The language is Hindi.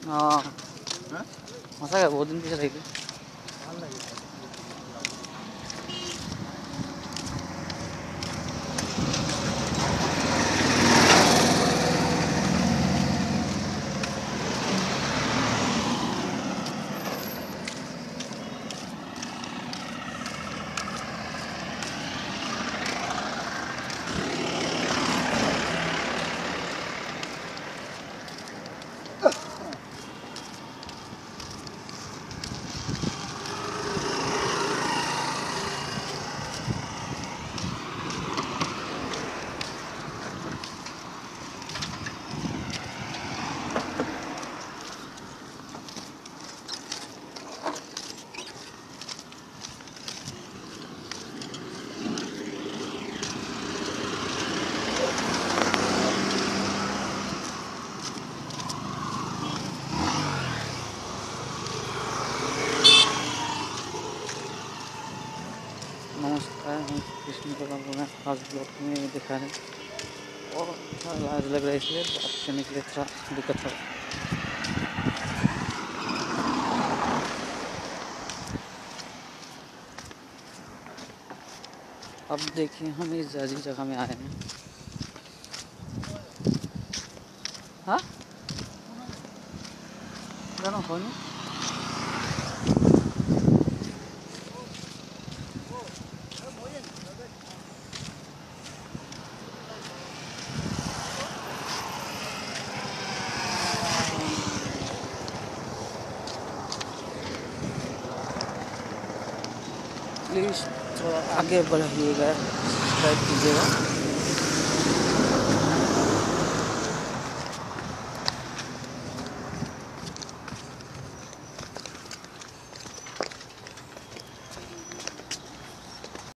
हाँ मजा क्या बहुत दिन पीछे रही थी। नमस्कार, हम कृष्ण को आज ब्लॉग में दिखा रहे हैं और लाज लग रहा है इसलिए बात करने के लिए थोड़ा दिक्कत हो रहा है। अब देखिए हम इस जगह में आए हैं। हाँ जाना हो नहीं प्लीज़ थोड़ा आगे बढ़िएगा, सब्सक्राइब कीजिएगा।